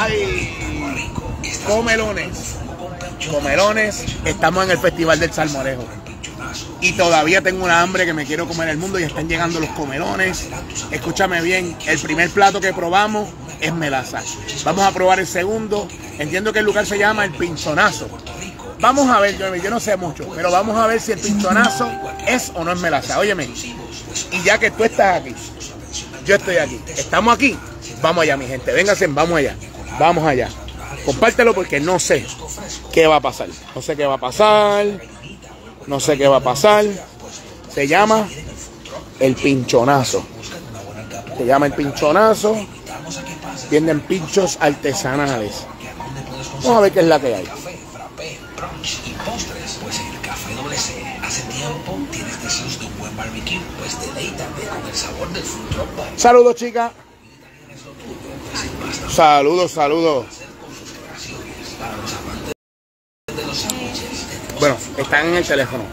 Ay, comelones. Comelones. Estamos en el Festival del Salmorejo. Y todavía tengo una hambre que me quiero comer el mundo y están llegando los comelones. Escúchame bien, el primer plato que probamos es melaza. Vamos a probar el segundo. Entiendo que el lugar se llama El Pinchonazo. Vamos a ver, yo no sé mucho, pero vamos a ver si el pinchonazo es o no es melaza. Óyeme, y ya que tú estás aquí, yo estoy aquí, estamos aquí, vamos allá, mi gente, vénganse, vamos allá, vamos allá. Compártelo porque no sé qué va a pasar, no sé qué va a pasar, no sé qué va a pasar. Se llama El Pinchonazo, se llama El Pinchonazo, tienen pinchos artesanales. Vamos a ver qué es la que hay. Y postres, pues en el Café WC hace tiempo tienes deseos de un buen barbecue, pues deleítate con el sabor del food truck. Saludos, chicas. Saludos, saludos. Bueno, están en el teléfono.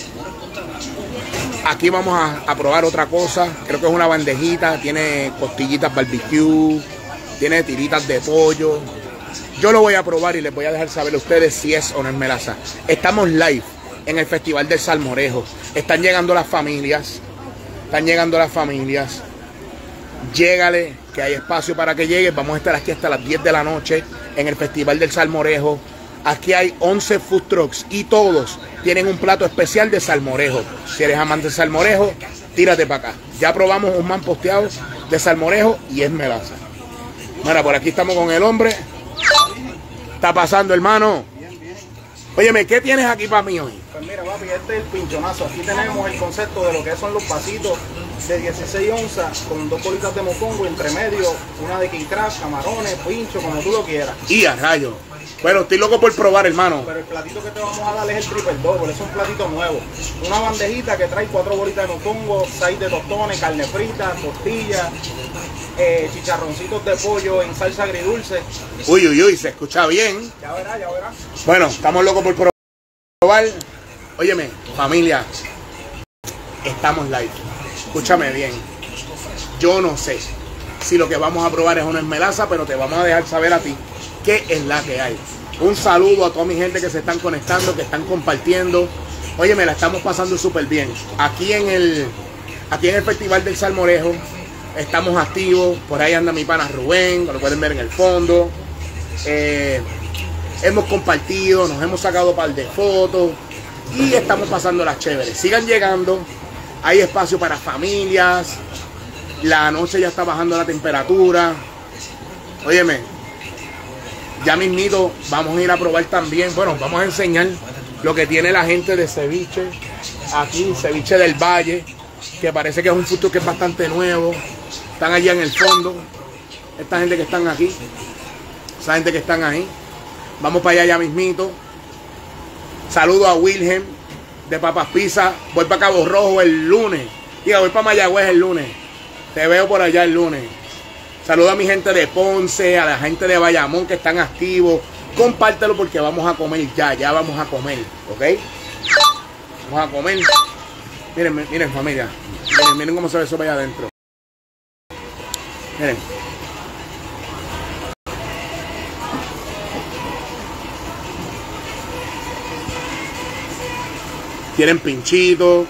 Aquí vamos a probar otra cosa. Creo que es una bandejita. Tiene costillitas barbecue, tiene tiritas de pollo. Yo lo voy a probar y les voy a dejar saber a ustedes si es o no es melaza. Estamos live en el Festival del Salmorejo. Están llegando las familias. Están llegando las familias. Llégale, que hay espacio para que llegues. Vamos a estar aquí hasta las 10 de la noche en el Festival del Salmorejo. Aquí hay 11 food trucks y todos tienen un plato especial de salmorejo. Si eres amante de salmorejo, tírate para acá. Ya probamos un man posteado de salmorejo y es melaza. Mira, por aquí estamos con el hombre. Está pasando, hermano. Óyeme, ¿qué tienes aquí para mí hoy? Pues mira, papi, este es el pinchonazo. Aquí tenemos el concepto de lo que son los pasitos de 16 onzas con 2 bolitas de mofongo entre medio, una de king crab, camarones, pincho, como tú lo quieras. Y a rayo. Bueno, estoy loco por probar, hermano. Pero el platito que te vamos a dar es el triple double, es un platito nuevo. Una bandejita que trae 4 bolitas de mofongo, 6 de tostones, carne frita, tortillas, chicharroncitos de pollo en salsa agridulce. Uy, uy, uy, se escucha bien. Ya verás, ya verás. Bueno, estamos locos por probar. Óyeme, familia, estamos live. Escúchame bien. Yo no sé si lo que vamos a probar es una melaza, pero te vamos a dejar saber a ti qué es la que hay. Un saludo a toda mi gente que se están conectando, que están compartiendo. Óyeme, la estamos pasando súper bien. Aquí en el Festival del Salmorejo estamos activos. Por ahí anda mi pana Rubén, lo pueden ver en el fondo. Hemos compartido, nos hemos sacado un par de fotos y estamos pasando las chéveres. Sigan llegando, hay espacio para familias. La noche ya está bajando la temperatura. Óyeme, ya mismito vamos a ir a probar también. Bueno, vamos a enseñar lo que tiene la gente de ceviche. Aquí, ceviche del Valle, que parece que es un food truck que es bastante nuevo. Están allá en el fondo. Esta gente que están aquí. Esa gente que están ahí. Vamos para allá ya mismito. Saludo a Wilhelm de Papas Pizza. Voy para Cabo Rojo el lunes. Diga, voy para Mayagüez el lunes. Te veo por allá el lunes. Saludo a mi gente de Ponce, a la gente de Bayamón que están activos. Compártelo porque vamos a comer ya vamos a comer, ¿ok? Vamos a comer. Miren, miren familia. Miren cómo se ve eso para allá adentro. Miren. Tienen pinchito.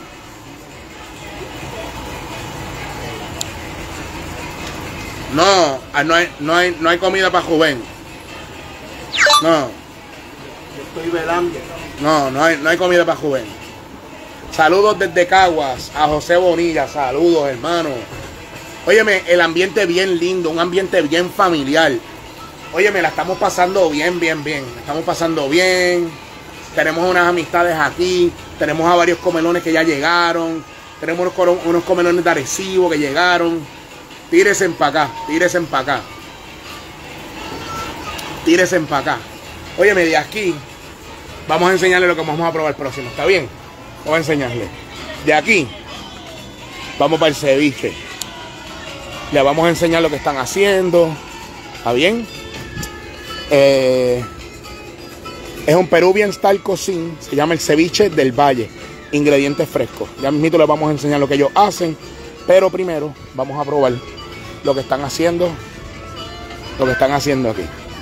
No hay comida para Juven. No. Yo estoy velando. No hay comida para Juven. Saludos desde Caguas a José Bonilla. Saludos, hermano. Óyeme, el ambiente bien lindo, un ambiente bien familiar. Óyeme, la estamos pasando bien. La estamos pasando bien. Tenemos unas amistades aquí. Tenemos a varios comelones que ya llegaron. Tenemos unos comelones de Arecibo que llegaron. Tírese para acá, tírese para acá. Tírese para acá. Óyeme, de aquí vamos a enseñarle lo que vamos a probar próximo. ¿Está bien? Vamos a enseñarle. De aquí vamos para el ceviche. Le vamos a enseñar lo que están haciendo. ¿Está bien? Es un Peruvian Style Cuisine. Se llama el ceviche del Valle. Ingredientes frescos. Ya mismito les vamos a enseñar lo que ellos hacen. Pero primero vamos a probar lo que están haciendo. Lo que están haciendo aquí.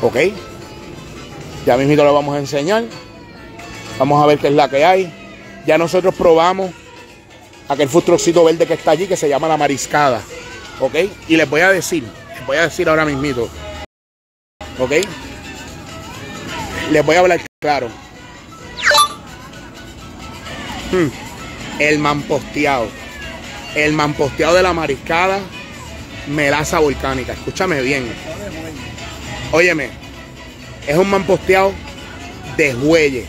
Ok. Ya mismito lo vamos a enseñar. Vamos a ver qué es la que hay. Ya nosotros probamos aquel fustrocito verde que está allí, que se llama la mariscada. Ok. Y les voy a decir ahora mismito. Ok. Les voy a hablar claro. El mamposteado. El mamposteado de la mariscada, melaza volcánica. Escúchame bien. Óyeme, es un mamposteado de jueyes.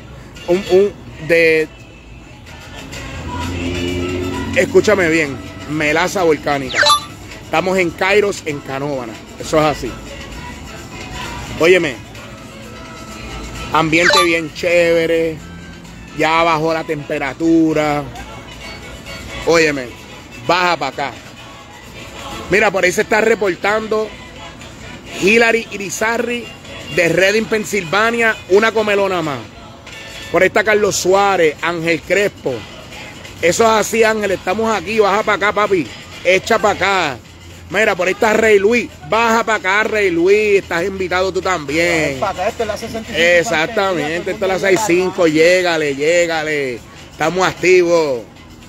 Escúchame bien, melaza volcánica. Estamos en Kairos, en Canóvana. Eso es así. Óyeme, ambiente bien chévere. Ya bajó la temperatura. Óyeme, baja para acá. Mira, por ahí se está reportando Hilary Irizarry de Reading, Pensilvania, una comelona más. Por ahí está Carlos Suárez, Ángel Crespo. Eso es así, Ángel, estamos aquí, baja para acá, papi. Echa para acá. Mira, por ahí está Rey Luis. Baja para acá, Rey Luis. Estás invitado tú también. Para acá, esta es la 65. Exactamente, esta es la 65. Llégale. Estamos activos.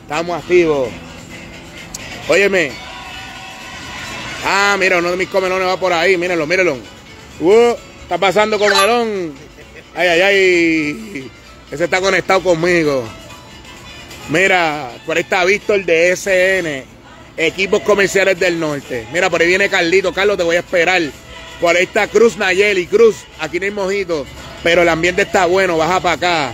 Óyeme. Ah, mira, uno de mis comelones va por ahí. Mírenlo. Está pasando comelón. Ay. Ese está conectado conmigo. Mira, por ahí está Víctor de SN, Equipos Comerciales del Norte. Mira, por ahí viene Carlito. Carlos, te voy a esperar. Por ahí está Cruz Nayeli. Cruz, aquí no hay mojito, pero el ambiente está bueno. Baja para acá.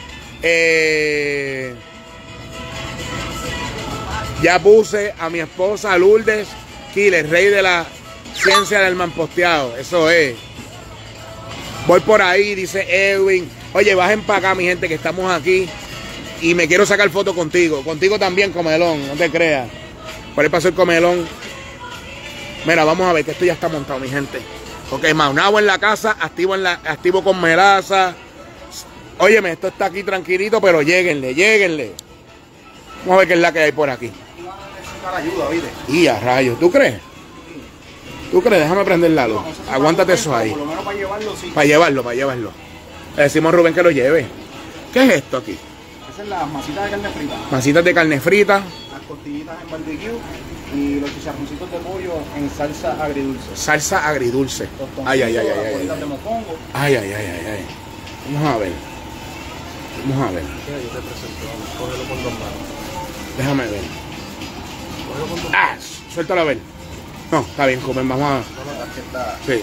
Ya puse a mi esposa Lourdes Killer, rey de la ciencia del mamposteado. Eso es. Voy por ahí, dice Edwin. Oye, bajen para acá, mi gente, que estamos aquí. Y me quiero sacar foto contigo. Contigo también, comelón, no te creas. Por ahí pasó el comelón. Mira, vamos a ver que esto ya está montado, mi gente. Ok, Maunabo en la casa, activo con melaza. Óyeme, esto está aquí tranquilito, pero lléguenle. Vamos a ver qué es la que hay por aquí. Ayuda, ¿viste? Y a rayos, ¿tú crees? Déjame prender la luz. Aguántate eso ahí. Por lo menos para llevarlo, sí. Para llevarlo. Le decimos a Rubén que lo lleve. ¿Qué es esto aquí? Esas son las masitas de carne frita. Masitas de carne frita. Las costillitas en barbecue y los chicharroncitos de pollo en salsa agridulce. Salsa agridulce. Ay. Las bolitas de mofongo. Ay. Vamos a ver. Yo te presento, cógelo con 2 manos. Déjame ver. Cógelo con 2 manos. Suéltalo a ver. No, está bien, comen, vamos a... No, tarjeta. Sí.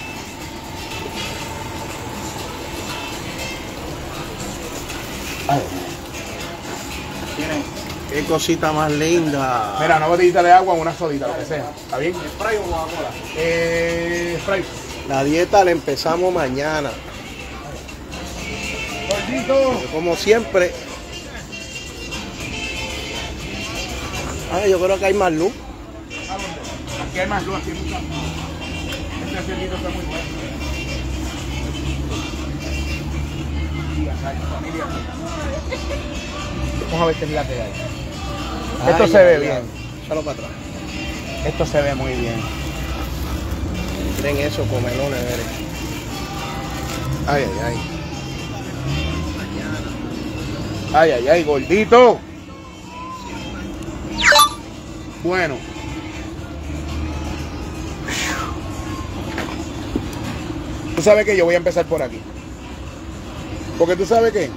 Tienen. Qué cosita más linda. Mira, una botellita de agua o una sodita, lo que sea. ¿Está bien? ¿Spray o Coca-Cola? Sprite. La dieta la empezamos mañana. Gordito. Como siempre. Yo creo que hay más luz. Aquí hay más luz, aquí hay mucha luz. Este cerrito está muy bueno. Familia. Vamos a ver qué es la que hay. Esto se ve bien. Échalo para atrás. Esto se ve muy bien. Miren eso, comelones, miren. Ay, gordito. Bueno. Tú sabes que yo voy a empezar por aquí. Porque tú sabes qué.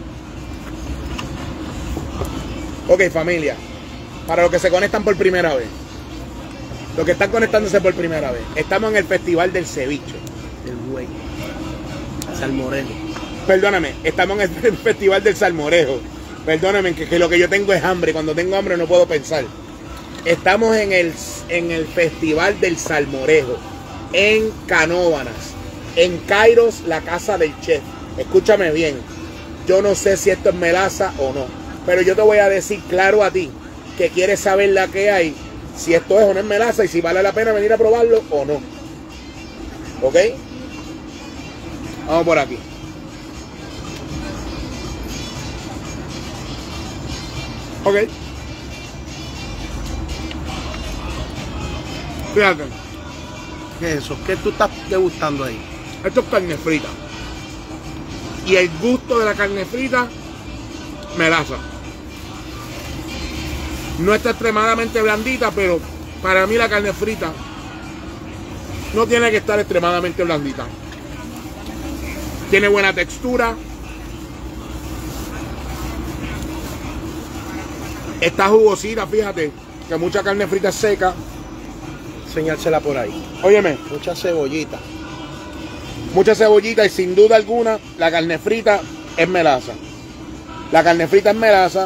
Ok, familia. Para los que se conectan por primera vez. Los que están conectándose por primera vez. Estamos en el Festival del Ceviche. El güey. Salmorejo. Perdóname, estamos en el Festival del Salmorejo. Perdóname, que lo que yo tengo es hambre. Cuando tengo hambre no puedo pensar. Estamos en el Festival del Salmorejo. En Canóvanas. En Kairos, la casa del chef. Escúchame bien. Yo no sé si esto es melaza o no. Pero yo te voy a decir claro a ti que quieres saber la que hay. Si esto es o no es melaza y si vale la pena venir a probarlo o no. ¿Ok? Vamos por aquí. Ok. Fíjate. ¿Qué es eso? ¿Qué tú estás degustando ahí? Esto es carne frita. Y el gusto de la carne frita, melaza. No está extremadamente blandita, pero para mí la carne frita no tiene que estar extremadamente blandita. Tiene buena textura. Está jugosita, fíjate, que mucha carne frita es seca. Enseñársela por ahí. Óyeme, Mucha cebollita. mucha cebollita y sin duda alguna la carne frita es melaza. La carne frita es melaza.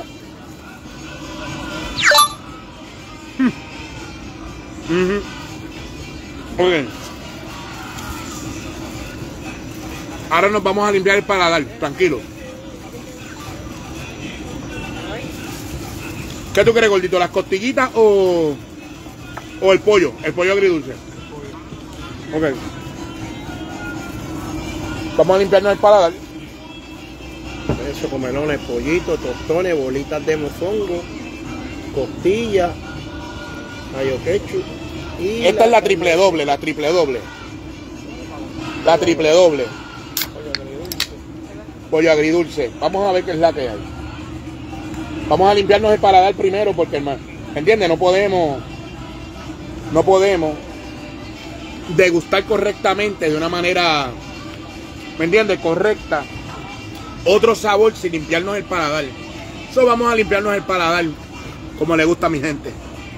Ok. Ahora nos vamos a limpiar el paladar, tranquilo. ¿Qué tú crees, gordito? ¿Las costillitas o el pollo? El pollo agridulce. Ok. Vamos a limpiarnos el paladar. Eso, con melones, pollitos, tostones, bolitas de mofongo, costillas, mayo ketchup. Y Esta es la triple doble, la triple doble. La triple doble. Pollo agridulce. Vamos a ver qué es la que hay. Vamos a limpiarnos el paladar primero porque, hermano, ¿entiendes? No podemos degustar correctamente de una manera, ¿me entiendes? Correcta. Otro sabor sin limpiarnos el paladar. Eso vamos a limpiarnos el paladar como le gusta a mi gente.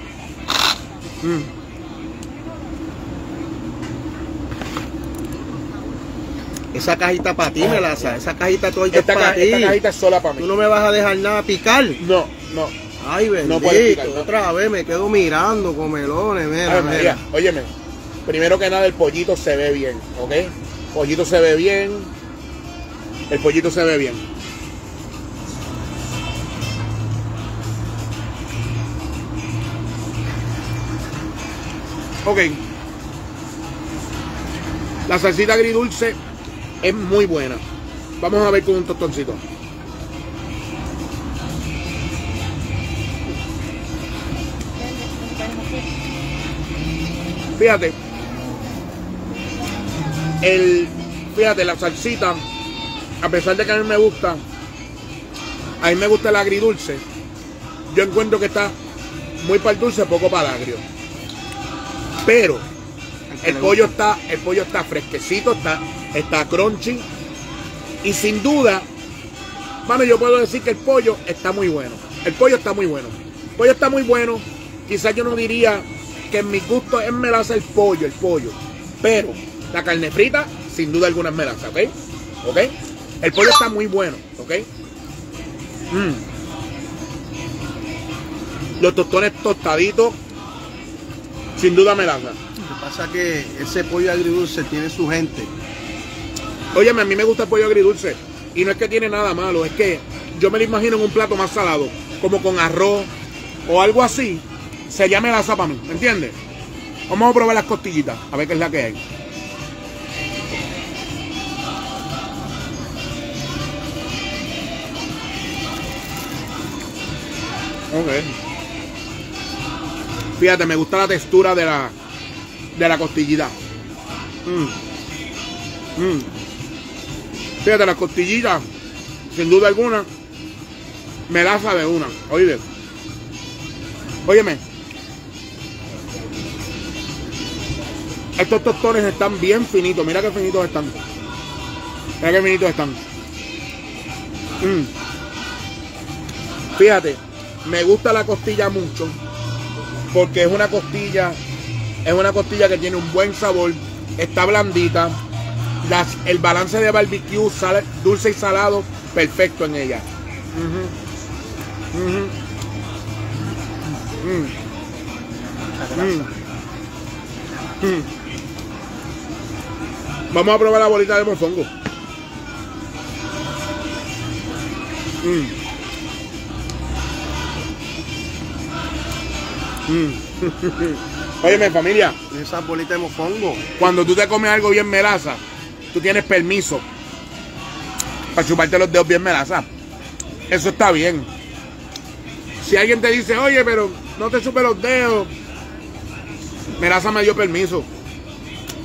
Esa cajita para ti, melaza. Esa cajita toda es para ti. Esta cajita es sola para mí. Tú no me vas a dejar nada picar. No, no. Ay, bendito. No puedes picar, no. Otra vez me quedo mirando con melones, mira, Ay, María, mira. óyeme, primero que nada el pollito se ve bien, ¿ok? Pollito se ve bien. El pollito se ve bien. Ok. La salsita agridulce es muy buena. Vamos a ver con un tostoncito. Fíjate. Fíjate, la salsita, a pesar de que a mí me gusta el agridulce, yo encuentro que está muy para el dulce, poco para el agrio. Pero el pollo está fresquecito, está crunchy. Y sin duda, mano, yo puedo decir que el pollo está muy bueno. El pollo está muy bueno. El pollo está muy bueno. Quizás yo no diría que en mi gusto es melaza el pollo. Pero la carne frita, sin duda alguna es melaza, ¿ok? ¿Ok? El pollo está muy bueno, ¿ok? Los tostones tostaditos, sin duda melaza. Lo que pasa es que ese pollo agridulce tiene su gente. Óyeme, a mí me gusta el pollo agridulce. Y no es que tiene nada malo, es que yo me lo imagino en un plato más salado, como con arroz o algo así. Sería melaza para mí, ¿me entiendes? Vamos a probar las costillitas, a ver qué es la que hay. Ok. Fíjate, me gusta la textura de la costillita. Fíjate, la costillita, sin duda alguna, melaza de una. Óyeme. Estos tostones están bien finitos. Mira qué finitos están. Mira qué finitos están. Fíjate, me gusta la costilla mucho porque es una costilla que tiene un buen sabor, está blandita, el balance de barbecue, dulce y salado, perfecto en ella. Vamos a probar la bolita de mofongo. Óyeme, familia, Esa bolita de mofongo. cuando tú te comes algo bien melaza, tú tienes permiso para chuparte los dedos bien melaza. Eso está bien. Si alguien te dice, oye, pero no te chupes los dedos, melaza me dio permiso.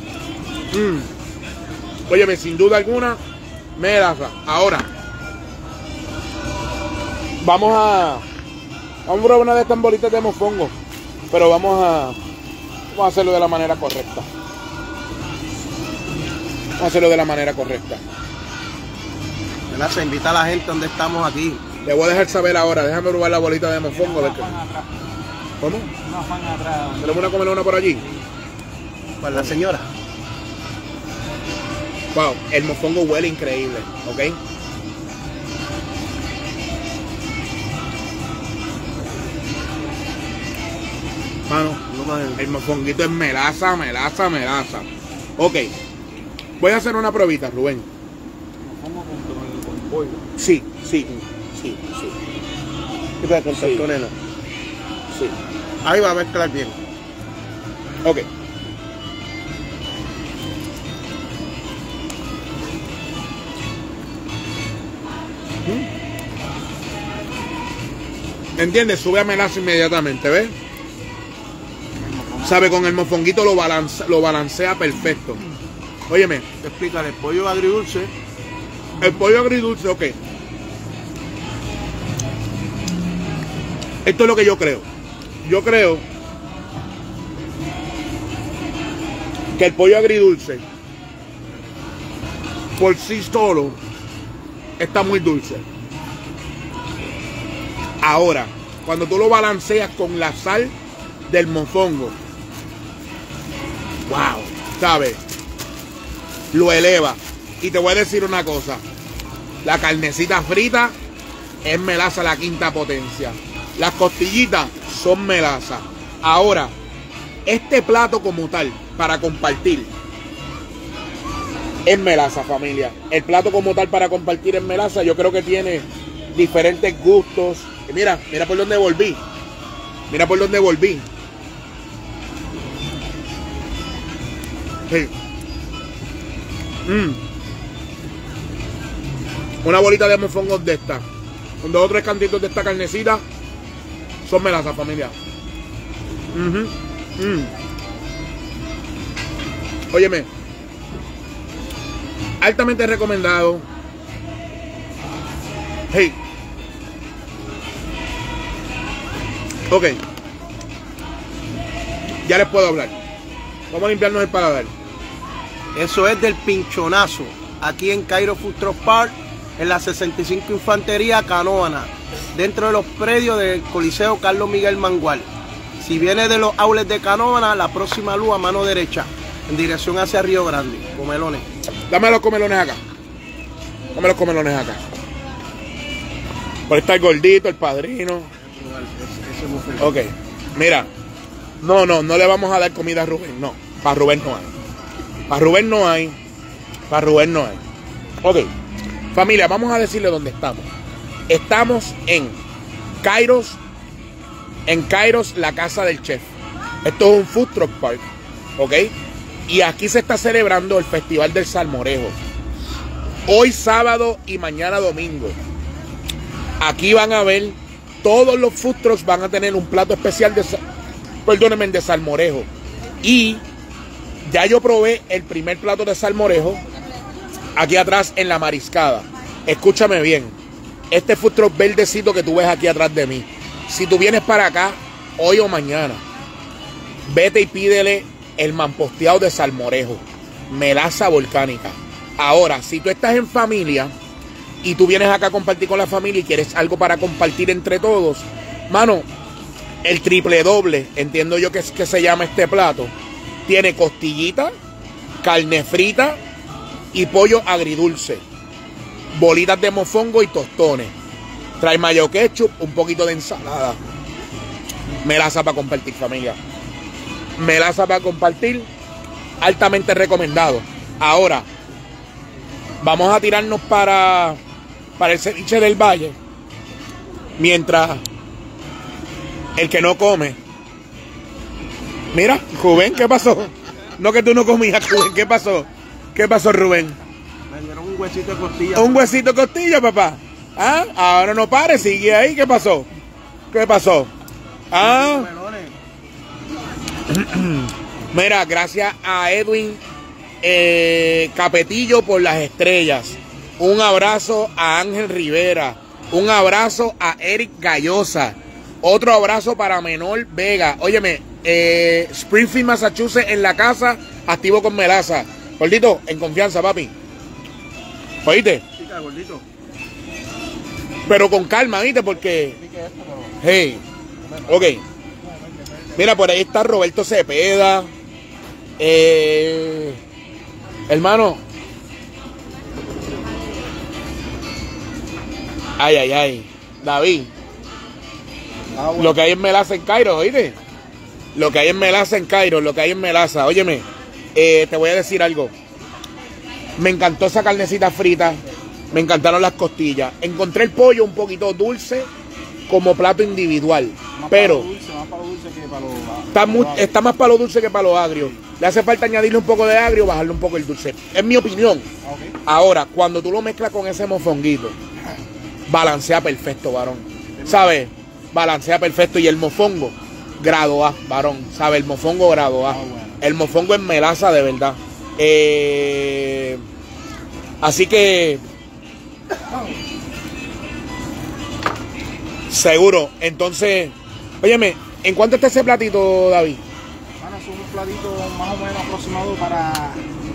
Óyeme, sin duda alguna, melaza. Ahora, vamos a probar una de estas bolitas de mofongo, pero vamos a hacerlo de la manera correcta. Vamos a hacerlo de la manera correcta. Melaza, invita a la gente donde estamos aquí. Le voy a dejar saber ahora. Déjame probar la bolita de mofongo. A ver qué. ¿Cómo? Una fan atrás. ¿Tenemos una comelona por allí? Para la señora. Wow, el mofongo huele increíble, ¿ok? Mano, el mofonguito es melaza, melaza, melaza. Ok, voy a hacer una probita, Rubén. Mofongo con pollo. Sí. ¿Qué pasa con tortonela? Sí. Ahí va a mezclar bien. Ok. ¿Entiendes? Sube a melaza inmediatamente, ¿ves? Sabe, con el mofonguito lo balancea perfecto. Óyeme. Explícale, el pollo agridulce. El pollo agridulce, ok. Esto es lo que yo creo. Yo creo que el pollo agridulce por sí solo está muy dulce. Ahora, cuando tú lo balanceas con la sal del mofongo, wow, ¿sabes? Lo eleva. Y te voy a decir una cosa. La carnecita frita es melaza la quinta potencia. Las costillitas son melaza. Ahora, este plato como tal, para compartir, es melaza, familia. El plato como tal para compartir es melaza. Yo creo que tiene diferentes gustos. Mira por dónde volví. Mira por dónde volví. Sí. Una bolita de mofongo de esta, con 2 o 3 cantitos de esta carnecita, son melaza, familia. Óyeme, altamente recomendado. Hey. Ok. Ya les puedo hablar. Vamos a limpiarnos el paladar. Eso es del Pinchonazo, aquí en Cairo Food Truck Park, en la 65 Infantería Canóvana, dentro de los predios del Coliseo Carlos Miguel Mangual. Si viene de los outlets de Canóvana, la próxima luz a mano derecha, en dirección hacia Río Grande. Comelones. Dame los comelones acá. Dame los comelones acá. Por ahí está el gordito, el padrino. Ok, mira. No le vamos a dar comida a Rubén, no. Para Rubén no hay. Para Rubén no hay. Para Rubén no hay. Ok, familia, vamos a decirle dónde estamos. Estamos en Kairos, la casa del chef. Esto es un food truck park, ok. Y aquí se está celebrando el Festival del Salmorejo. Hoy sábado y mañana domingo. Aquí van a ver, todos los food trucks van a tener un plato especial de salmorejo. Y ya yo probé el primer plato de salmorejo aquí atrás en la mariscada. Escúchame bien. Este food truck verdecito que tú ves aquí atrás de mí. Si tú vienes para acá, hoy o mañana, vete y pídele el mamposteado de salmorejo. Melaza volcánica. Ahora, si tú estás en familia y tú vienes acá a compartir con la familia y quieres algo para compartir entre todos, mano, el triple doble, entiendo yo que se llama este plato, tiene costillita, carne frita y pollo agridulce, bolitas de mofongo y tostones. Trae mayo ketchup, un poquito de ensalada. Melaza para compartir, familia. Melaza para compartir, altamente recomendado. Ahora, vamos a tirarnos para el ceviche del Valle. Mientras el que no come. Mira, Rubén, ¿qué pasó? No, que tú no comías, Rubén, ¿qué pasó? ¿Qué pasó, Rubén? Me dieron un huesito de costilla. Un huesito de costilla, papá. ¿Ah? Ahora no pare, sigue ahí. ¿Qué pasó? ¿Qué pasó? Ah. Mira, gracias a Edwin Capetillo por las estrellas. Un abrazo a Ángel Rivera. Un abrazo a Eric Gallosa. Otro abrazo para Menor Vega. Óyeme, Springfield, Massachusetts, en la casa, activo con melaza. Gordito, en confianza, papi. ¿Oíste? Chica, gordito. Pero con calma, ¿viste? Porque... Hey, ok. Mira, por ahí está Roberto Cepeda. Hermano. Ay, ay, ay. David. Bueno. Lo que hay en melaza en Cairo, ¿oíste? Lo que hay en melaza en Cairo, lo que hay en melaza. Óyeme, te voy a decir algo. Me encantó esa carnecita frita. Me encantaron las costillas. Encontré el pollo un poquito dulce como plato individual. Más Pero más para lo dulce que para lo está más para lo dulce que para lo agrio. Le hace falta añadirle un poco de agrio, bajarle un poco el dulce. Es mi opinión. Okay. Ahora, cuando tú lo mezclas con ese mofonguito, balancea perfecto, varón. ¿Sabes? Balancea perfecto. Y el mofongo, grado A, varón. ¿Sabes? El mofongo grado A. Bueno. El mofongo es melaza de verdad. Así que... Seguro. Entonces, óyeme, ¿en cuánto está ese platito, David? Bueno, es un platito más o menos aproximado para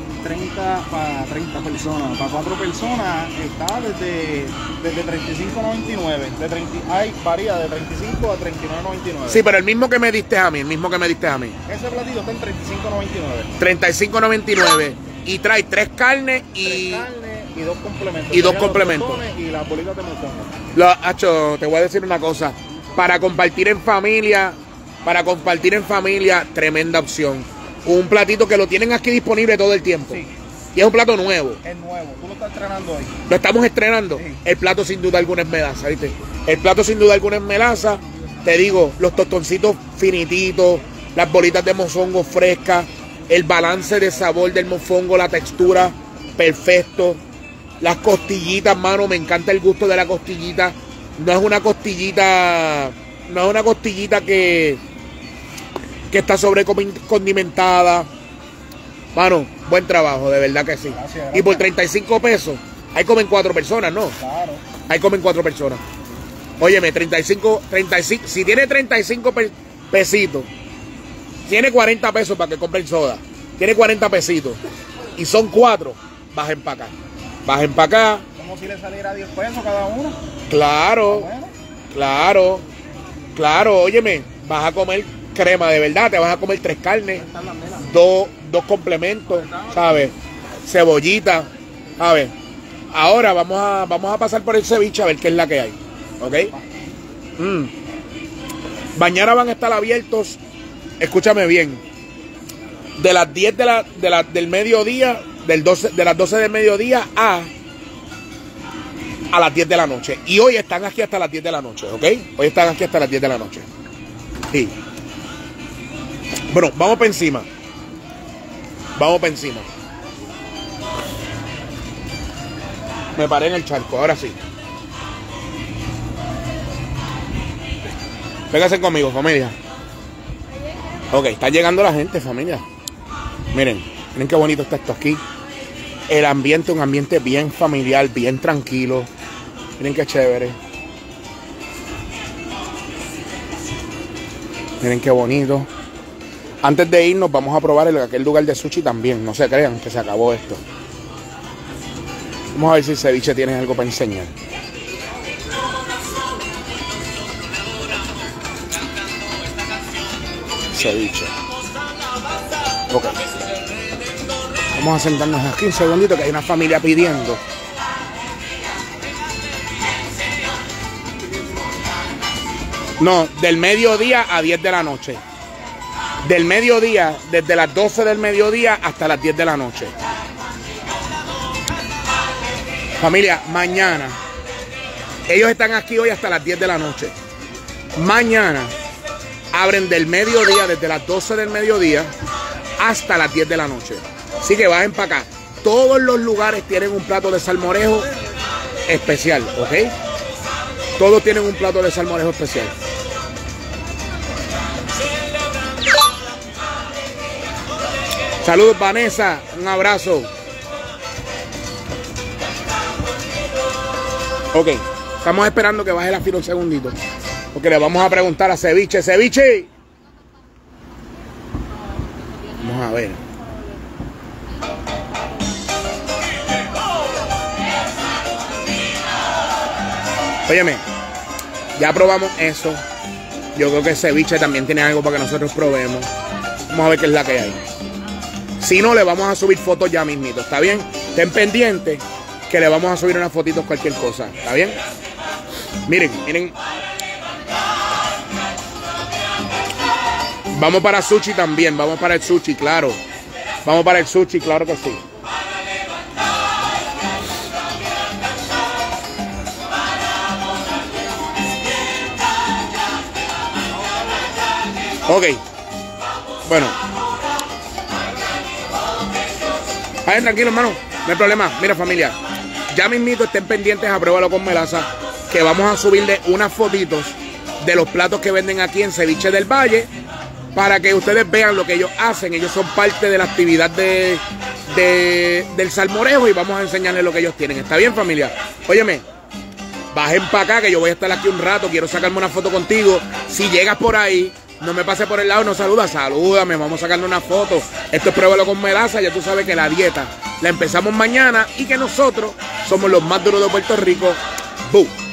30 personas. Para 4 personas está desde $35.99. Varía de 35 a $39.99. Sí, pero el mismo que me diste a mí, Ese platito está en $35.99. $35.99. Y trae 3 carnes y... 3 carnes y 2 complementos. Y 2 Serían los complementos. tostones y las bolitas de mofongo. Hacho, te voy a decir una cosa. Para compartir en familia, tremenda opción. Un platito que lo tienen aquí disponible todo el tiempo. Sí. Y es un plato nuevo. Es nuevo. Tú lo estás estrenando hoy. Lo estamos estrenando. Sí. El plato sin duda alguna es melaza, ¿viste? El plato sin duda alguna es melaza. Te digo, los tostoncitos finititos, las bolitas de mofongo frescas, el balance de sabor del mofongo, la textura, perfecto. Las costillitas, mano, me encanta el gusto de la costillita. No es una costillita que está sobrecondimentada. Mano, buen trabajo, de verdad que sí. Gracias. Y por 35 pesos, ahí comen 4 personas, ¿no? Claro. Ahí comen 4 personas. Óyeme, 35, si tiene 35 pesitos, tiene 40 pesos para que compren soda. Tiene 40 pesitos. Y son 4, bajen para acá. Bajen para acá. Como si le saliera 10 pesos cada uno. Claro, Bueno, claro, óyeme, vas a comer crema de verdad, te vas a comer 3 carnes, 2 complementos, ¿sabes? Cebollita, ¿sabes? Ahora vamos a pasar por el ceviche a ver qué es la que hay, ¿ok? Mañana van a estar abiertos, escúchame bien, de las 10 del mediodía, de las 12 del mediodía a las 10 de la noche. Y hoy están aquí hasta las 10 de la noche, ¿ok? Hoy están aquí hasta las 10 de la noche. Sí. Bueno, vamos para encima. Me paré en el charco, ahora sí. Vénganse conmigo, familia. Ok, está llegando la gente, familia. Miren qué bonito está esto aquí. El ambiente, un ambiente bien familiar, bien tranquilo. Miren qué chévere. Miren qué bonito. Antes de irnos vamos a probar aquel lugar de sushi también. No se crean que se acabó esto. Vamos a ver si el ceviche tiene algo para enseñar. Ceviche. Ok. Vamos a sentarnos aquí un segundito que hay una familia pidiendo. No, del mediodía a 10 de la noche. Del mediodía, desde las 12 del mediodía hasta las 10 de la noche. Familia, mañana. Ellos están aquí hoy hasta las 10 de la noche. Mañana abren del mediodía, desde las 12 del mediodía hasta las 10 de la noche. Así que bajen para acá. Todos los lugares tienen un plato de salmorejo especial, ¿ok? Todos tienen un plato de salmorejo especial. Saludos, Vanessa. Un abrazo. Ok, estamos esperando que baje la fila un segundito. Porque le vamos a preguntar a Ceviche. ¡Ceviche! Vamos a ver. Óyeme, ya probamos eso. Yo creo que Ceviche también tiene algo para que nosotros probemos. Vamos a ver qué es la que hay. Si no, le vamos a subir fotos ya mismito. ¿Está bien? Estén pendientes que le vamos a subir unas fotitos, cualquier cosa. ¿Está bien? Miren, miren. Vamos para sushi también. Vamos para el sushi, claro. Vamos para el sushi, claro que sí. Ok. Bueno. Vayan tranquilos, hermano. No hay problema. Mira, familia. Ya mismito estén pendientes a Pruébalo con Melaza, que vamos a subirle unas fotitos de los platos que venden aquí en Ceviche del Valle, para que ustedes vean lo que ellos hacen. Ellos son parte de la actividad del salmorejo y vamos a enseñarles lo que ellos tienen. ¿Está bien, familia? Óyeme, bajen para acá que yo voy a estar aquí un rato. Quiero sacarme una foto contigo. Si llegas por ahí, no me pases por el lado, no saludas. Salúdame, vamos a sacarle una foto. Esto es Pruébalo con Melaza. Ya tú sabes que la dieta la empezamos mañana y que nosotros somos los más duros de Puerto Rico. ¡Bú!